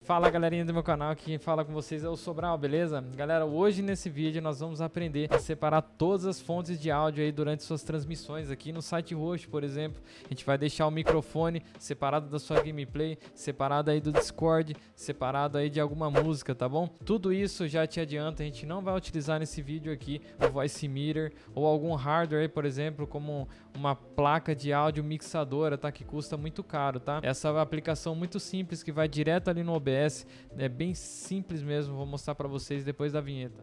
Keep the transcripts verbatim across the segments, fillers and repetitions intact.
Fala galerinha do meu canal, aqui quem fala com vocês é o Sobral, beleza? Galera, hoje nesse vídeo nós vamos aprender a separar todas as fontes de áudio aí durante suas transmissões aqui no site host, por exemplo. A gente vai deixar o microfone separado da sua gameplay, separado aí do Discord, separado aí de alguma música, tá bom? Tudo isso já te adianta, a gente não vai utilizar nesse vídeo aqui o Voice Meter ou algum hardware aí, por exemplo, como uma placa de áudio mixadora, tá? Que custa muito caro, tá? Essa é uma aplicação muito simples que vai direto ali no O B S. É bem simples mesmo, vou mostrar para vocês depois da vinheta.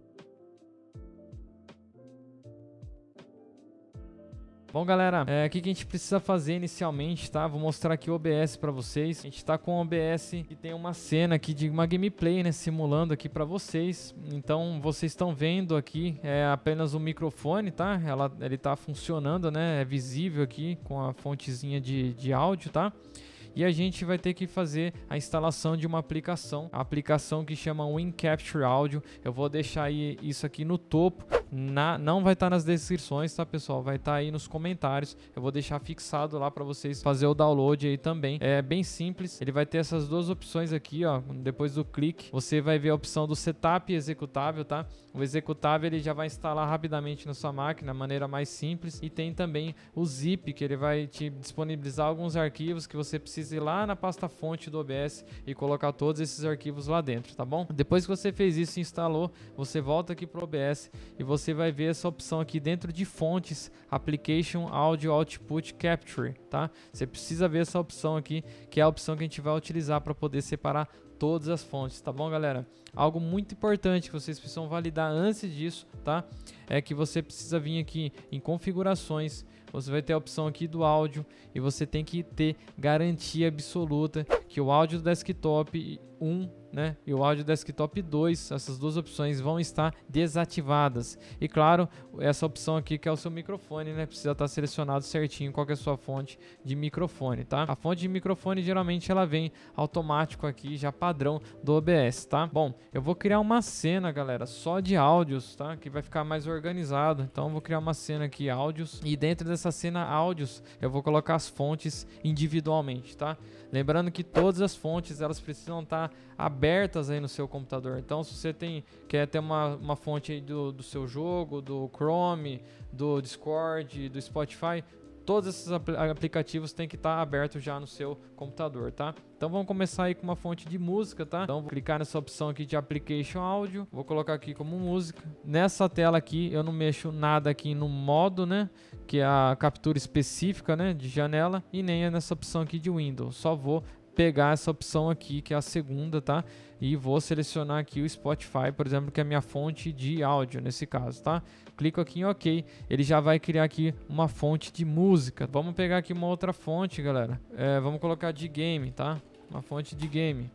Bom galera, é, o que, que a gente precisa fazer inicialmente, tá? Vou mostrar aqui o O B S para vocês. A gente tá com o O B S e tem uma cena aqui de uma gameplay, né? Simulando aqui para vocês. Então vocês estão vendo aqui é apenas o microfone, tá? Ela, ele tá funcionando, né? É visível aqui com a fontezinha de, de áudio, tá? E a gente vai ter que fazer a instalação de uma aplicação, a aplicação que chama WinCapture Audio. Eu vou deixar aí isso aqui no topo, na, não vai estar tá nas descrições, tá pessoal? Vai estar tá aí nos comentários. Eu vou deixar fixado lá para vocês fazer o download aí também. É bem simples, ele vai ter essas duas opções aqui, ó. Depois do clique, você vai ver a opção do setup executável, tá? O executável ele já vai instalar rapidamente na sua máquina, da maneira mais simples. E tem também o zip, que ele vai te disponibilizar alguns arquivos que você precisa ir lá na pasta fonte do O B S e colocar todos esses arquivos lá dentro, tá bom? Depois que você fez isso e instalou, você volta aqui pro O B S e você vai ver essa opção aqui dentro de fontes, Application Audio Output Capture, tá? Você precisa ver essa opção aqui, que é a opção que a gente vai utilizar para poder separar todas as fontes, tá bom galera? Algo muito importante que vocês precisam validar antes disso, tá? É que você precisa vir aqui em configurações, você vai ter a opção aqui do áudio e você tem que ter garantia absoluta que o áudio do desktop um, né, e o áudio desktop dois, essas duas opções vão estar desativadas. E claro, essa opção aqui que é o seu microfone, né, precisa estar selecionado certinho qual que é a sua fonte de microfone, tá? A fonte de microfone geralmente ela vem automático aqui, já padrão do O B S, tá? Bom, eu vou criar uma cena, galera, só de áudios, tá? Que vai ficar mais organizado. Então eu vou criar uma cena aqui, áudios, e dentro dessa cena áudios, eu vou colocar as fontes individualmente, tá? Lembrando que todas as fontes, elas precisam estar abertas aí no seu computador. Então se você tem, quer ter uma, uma fonte aí do, do seu jogo, do Chrome, do Discord, do Spotify, todos esses apl aplicativos têm que estar abertos já no seu computador, tá? Então vamos começar aí com uma fonte de música, tá? Então vou clicar nessa opção aqui de Application Audio, vou colocar aqui como música. Nessa tela aqui eu não mexo nada aqui no modo, né? Que é a captura específica, né? De janela, e nem nessa opção aqui de Windows. Só vou pegar essa opção aqui, que é a segunda, tá? E vou selecionar aqui o Spotify, por exemplo, que é a minha fonte de áudio nesse caso, tá? Clico aqui em OK, ele já vai criar aqui uma fonte de música. Vamos pegar aqui uma outra fonte, galera. É, vamos colocar de game, tá? Uma fonte de game.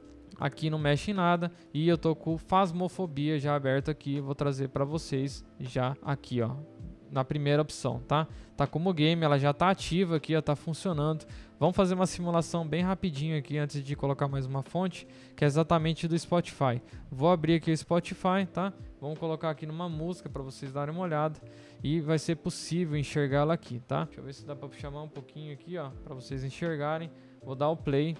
Aqui não mexe em nada e eu tô com Phasmophobia já aberto aqui, vou trazer para vocês já aqui, ó. Na primeira opção, tá? Tá como game, ela já tá ativa aqui, ó, tá funcionando. Vamos fazer uma simulação bem rapidinho aqui antes de colocar mais uma fonte, que é exatamente do Spotify. Vou abrir aqui o Spotify, tá? Vamos colocar aqui numa música para vocês darem uma olhada e vai ser possível enxergá-la aqui, tá? Deixa eu ver se dá para chamar um pouquinho aqui, ó, para vocês enxergarem. Vou dar o play.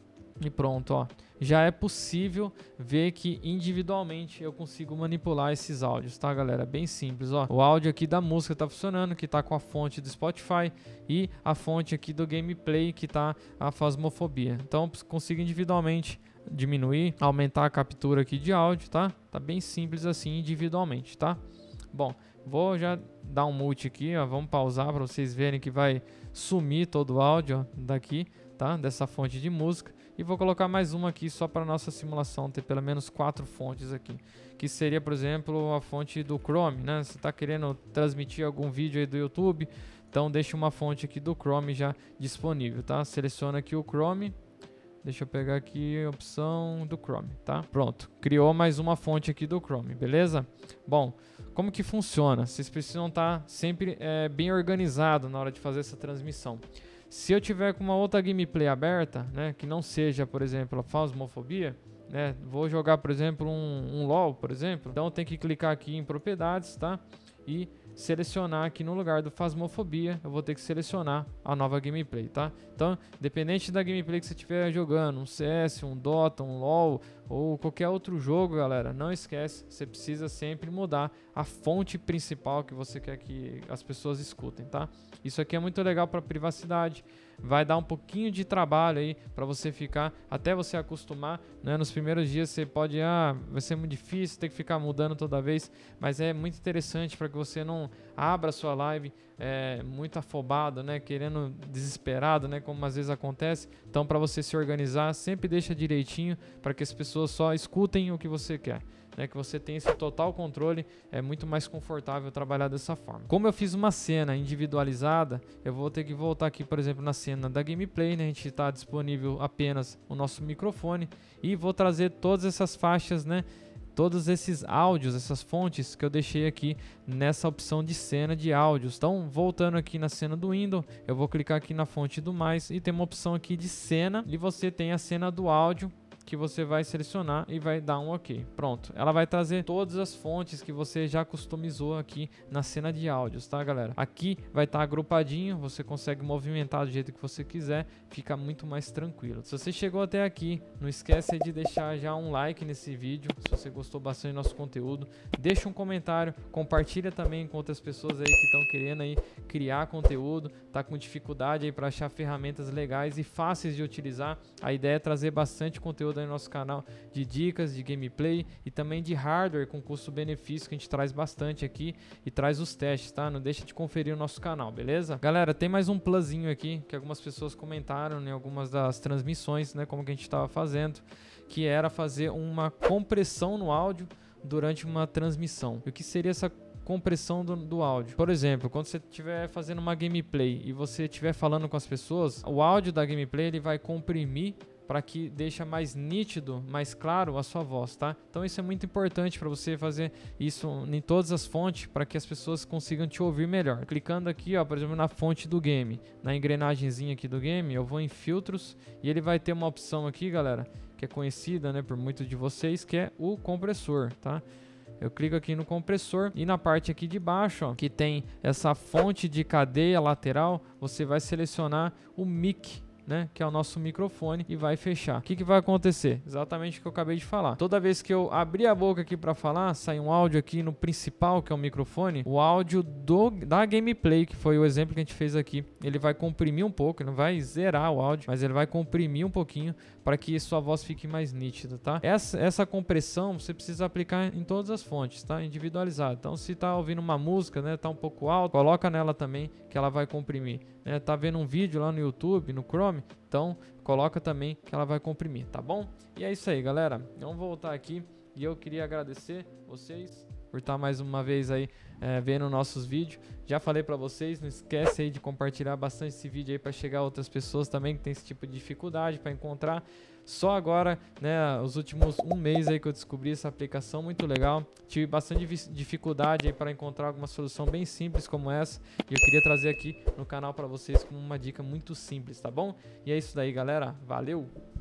E pronto, ó. Já é possível ver que individualmente eu consigo manipular esses áudios, tá, galera? Bem simples, ó. O áudio aqui da música tá funcionando, que tá com a fonte do Spotify, e a fonte aqui do gameplay, que tá a Phasmophobia. Então, consigo individualmente diminuir, aumentar a captura aqui de áudio, tá? Tá bem simples assim, individualmente, tá? Bom, vou já dar um mute aqui, ó. Vamos pausar para vocês verem que vai sumir todo o áudio, ó, daqui, tá? Dessa fonte de música. E vou colocar mais uma aqui só para nossa simulação ter pelo menos quatro fontes aqui, que seria, por exemplo, a fonte do Chrome, né? Você está querendo transmitir algum vídeo aí do YouTube, então deixa uma fonte aqui do Chrome já disponível, tá? Seleciona aqui o Chrome. Deixa eu pegar aqui a opção do Chrome, tá? Pronto, criou mais uma fonte aqui do Chrome, beleza? Bom, como que funciona? Vocês precisam estar sempre é, bem organizado na hora de fazer essa transmissão. Se eu tiver com uma outra gameplay aberta, né, que não seja, por exemplo, a Phasmophobia, né, vou jogar, por exemplo, um, um LoL, por exemplo, então tem que clicar aqui em propriedades, tá? E selecionar aqui no lugar do Phasmophobia, eu vou ter que selecionar a nova gameplay, tá? Então, independente da gameplay que você estiver jogando, um C S, um Dota, um LoL ou qualquer outro jogo, galera, não esquece, você precisa sempre mudar a fonte principal que você quer que as pessoas escutem, tá? Isso aqui é muito legal para privacidade, vai dar um pouquinho de trabalho aí para você ficar, até você acostumar, né? Nos primeiros dias você pode, ah, vai ser muito difícil, ter que ficar mudando toda vez, mas é muito interessante para que você não abra a sua live é, muito afobado, né? Querendo, desesperado, né? Como às vezes acontece. Então, para você se organizar, sempre deixa direitinho para que as pessoas só escutem o que você quer. Né, que você tem esse total controle, é muito mais confortável trabalhar dessa forma. Como eu fiz uma cena individualizada, eu vou ter que voltar aqui, por exemplo, na cena da gameplay, né, a gente está disponível apenas o nosso microfone e vou trazer todas essas faixas, né, todos esses áudios, essas fontes que eu deixei aqui nessa opção de cena de áudios. Então, voltando aqui na cena do Windows, eu vou clicar aqui na fonte do mais e tem uma opção aqui de cena e você tem a cena do áudio que você vai selecionar e vai dar um OK. Pronto, ela vai trazer todas as fontes que você já customizou aqui na cena de áudios, tá, galera? Aqui vai estar agrupadinho, você consegue movimentar do jeito que você quiser, fica muito mais tranquilo. Se você chegou até aqui, não esquece de deixar já um like nesse vídeo, se você gostou bastante do nosso conteúdo, deixa um comentário, compartilha também com outras pessoas aí que estão querendo aí criar conteúdo, tá com dificuldade aí para achar ferramentas legais e fáceis de utilizar. A ideia é trazer bastante conteúdo no nosso canal de dicas de gameplay e também de hardware com custo-benefício, que a gente traz bastante aqui e traz os testes, tá? Não deixa de conferir o nosso canal, beleza? Galera, tem mais um plusinho aqui que algumas pessoas comentaram em algumas das transmissões, né, como que a gente estava fazendo, que era fazer uma compressão no áudio durante uma transmissão. E o que seria essa compressão do, do áudio? Por exemplo, quando você estiver fazendo uma gameplay e você estiver falando com as pessoas, o áudio da gameplay ele vai comprimir para que deixe mais nítido, mais claro a sua voz, tá? Então isso é muito importante para você fazer isso em todas as fontes para que as pessoas consigam te ouvir melhor. Clicando aqui, ó, por exemplo, na fonte do game, na engrenagemzinha aqui do game, eu vou em filtros e ele vai ter uma opção aqui, galera, que é conhecida, né, por muitos de vocês, que é o compressor, tá? Eu clico aqui no compressor e na parte aqui de baixo, ó, que tem essa fonte de cadeia lateral, você vai selecionar o mic, né, que é o nosso microfone, e vai fechar. O que, que vai acontecer? Exatamente o que eu acabei de falar. Toda vez que eu abrir a boca aqui para falar, sai um áudio aqui no principal, que é o microfone, o áudio do, da gameplay, que foi o exemplo que a gente fez aqui, ele vai comprimir um pouco, ele não vai zerar o áudio, mas ele vai comprimir um pouquinho para que sua voz fique mais nítida, tá? Essa, essa compressão você precisa aplicar em todas as fontes, tá? Individualizado. Então, se tá ouvindo uma música, né, tá um pouco alto, coloca nela também que ela vai comprimir. Né? Tá vendo um vídeo lá no YouTube, no Chrome, então coloca também que ela vai comprimir, tá bom? E é isso aí, galera. Vamos voltar aqui e eu queria agradecer vocês por estar mais uma vez aí é, vendo nossos vídeos. Já falei para vocês, não esquece aí de compartilhar bastante esse vídeo aí para chegar a outras pessoas também que tem esse tipo de dificuldade para encontrar. Só agora, né, os últimos um mês aí que eu descobri essa aplicação, muito legal. Tive bastante dificuldade aí para encontrar alguma solução bem simples como essa, e eu queria trazer aqui no canal para vocês como uma dica muito simples, tá bom? E é isso daí, galera. Valeu!